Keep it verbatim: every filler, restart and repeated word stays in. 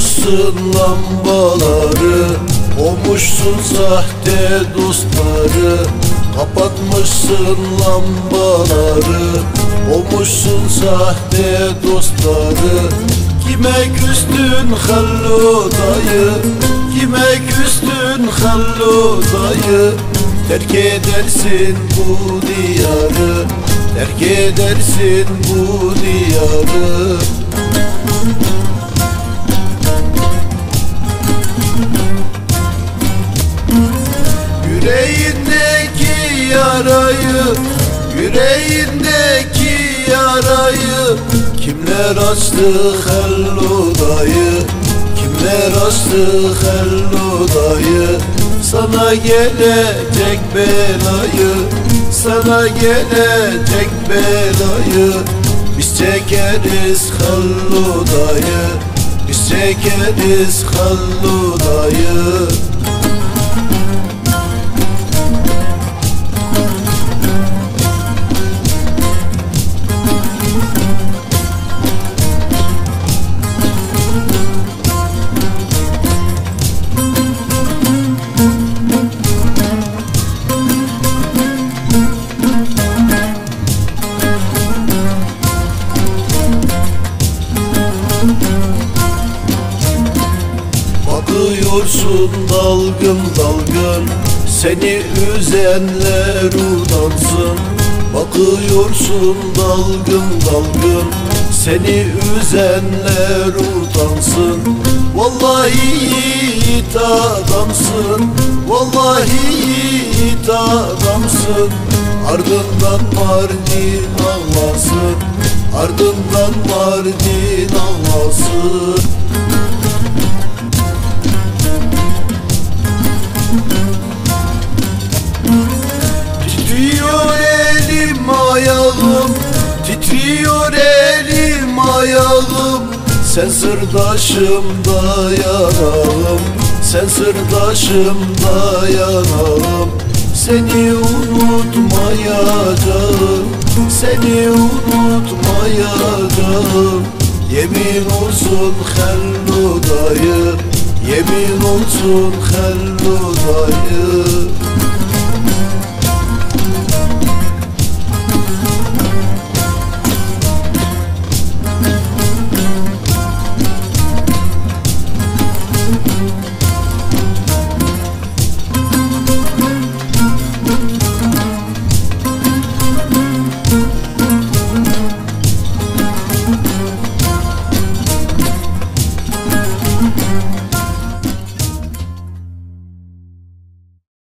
Yakmışsın lambaları, olmuşsun sahte dostları. Kapatmışsın lambaları, olmuşsun sahte dostları. Kime küstün hallo dayı, kime küstün hallo dayı? Terk edersin bu diyarı, terk edersin bu diyarı. Yüreğindeki yarayı, yüreğindeki yarayı kimler açtı hello dayı, kimler açtı hello dayı? Sana gelecek belayı, sana gelecek belayı biz çekeriz hello dayı, biz çekeriz hello dayı. Bakıyorsun dalgın dalgın, seni üzenler utansın. Bakıyorsun dalgın dalgın, seni üzenler utansın. Vallahi yiğit adamsın, vallahi yiğit adamsın. Ardından Mardin ağlasın, ardından Mardin ağlasın. Titriyor elim ayağım, titriyor elim ayağım. Sen sırdaşımda yanağım, sen sırdaşımda yanağım. Seni unutmayacağım, seni unutmayacağım. Yemin olsun hello dayı, yemin olsun hello dayı.